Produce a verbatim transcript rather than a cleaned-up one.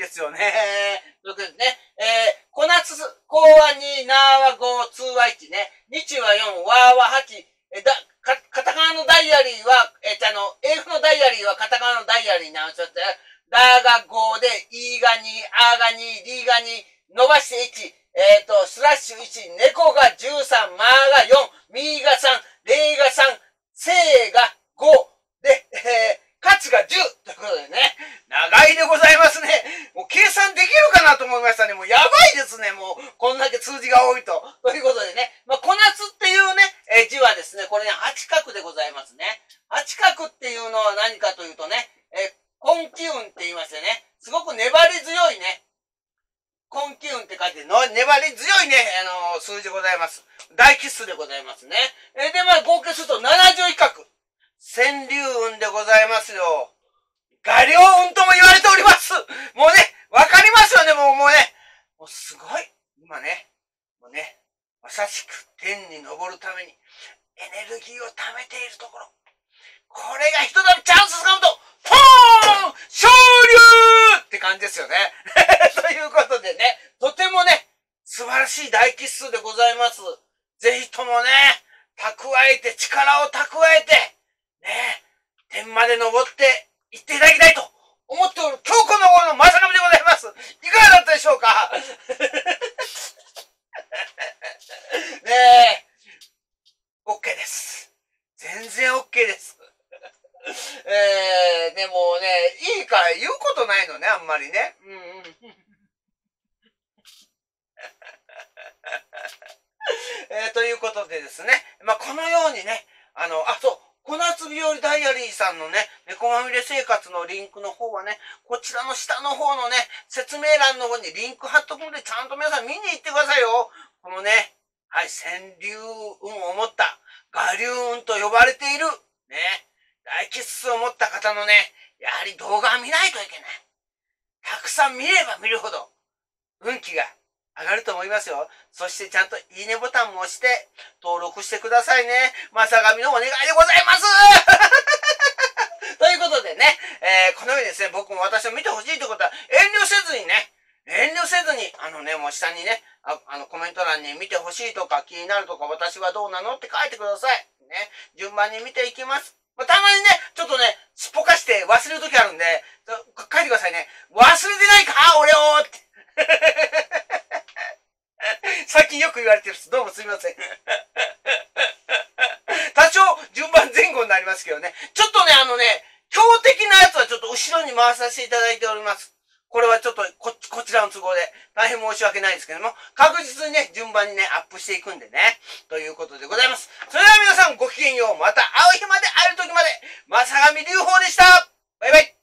ですよね。ということでね、えー、小夏、こはに、なはご、つはいちね、日はよん、わははち、えだ、か、カタカナのダイアリーは、えー、あの、英語のダイアリーはカタカナのダイアリーに直しちゃって、だがごで、いがに、あがに、りがに、伸ばしていち、えっ、ー、と、スラッシュいち、猫がじゅうさん、まがよん、みがさん、れがさん、せがご、で、えー、カツがじゅうということでね、長いでございますね。もう計算できるかなと思いましたね。もうやばいですね。もう、こんだけ数字が多いと。ということでね、まあ、小夏っていうね、えー、字はですね、これね、八角でございますね。八角っていうのは何かというとね、えー、根気運って言いましてね、すごく粘り強いね、根気運って書いての、粘り強いね、あのー、数字でございます。大吉数でございますね。えー、で、まあ、合計するとななじゅう以下。川柳運でございますよ。画量運とも言われております。もうね、わかりますよね、もう、もうね。もうすごい。今ね、もうね、まさしく天に昇るためにエネルギーを貯めているところ。これがひとたびチャンスつかむと、ポーン昇竜って感じですよね。ということでね、とてもね、素晴らしい大吉数でございます。ぜひともね、蓄えて、力を蓄えて、ね、天まで登っていっていただきたいと思っておる今日この頃のまさかみでございます。いかがだったでしょうかねえ、OK です。全然 OK です。えー、でもね、いいから言うことないのね、あんまりね。うんうん。えー、ということでですね、まあ、このようにね、あの、あ、そう、小夏日和ダイアリーさんのね、猫まみれ生活のリンクの方はね、こちらの下の方のね、説明欄の方にリンク貼っとくので、ちゃんと皆さん見に行ってくださいよ。このね、はい、川柳運を持った、我流運と呼ばれている、ね、大吉数を持った方のね、やはり動画を見ないといけない。たくさん見れば見るほど、運気が上がると思いますよ。そしてちゃんといいねボタンも押して登録してくださいね。まさがみのお願いでございますということでね、えー、このようにですね、僕も私を見てほしいということは遠慮せずにね、遠慮せずに、あのね、もう下にね、あ, あのコメント欄に見てほしいとか気になるとか私はどうなのって書いてください。ね、順番に見ていきます。まあ、たまにね、ちょっとね、すっぽかして忘れるときあるんで、書いてくださいね。忘れてないか俺をって最近よく言われてるんです。どうもすみません。多少順番前後になりますけどね。ちょっとね、あのね、強敵なやつはちょっと後ろに回させていただいております。これはちょっとこ、こちらの都合で大変申し訳ないですけども、確実にね、順番にね、アップしていくんでね。ということでございます。それでは皆さんごきげんよう。また会う日まで会える時まで、まさがみりゅうほうでした。バイバイ。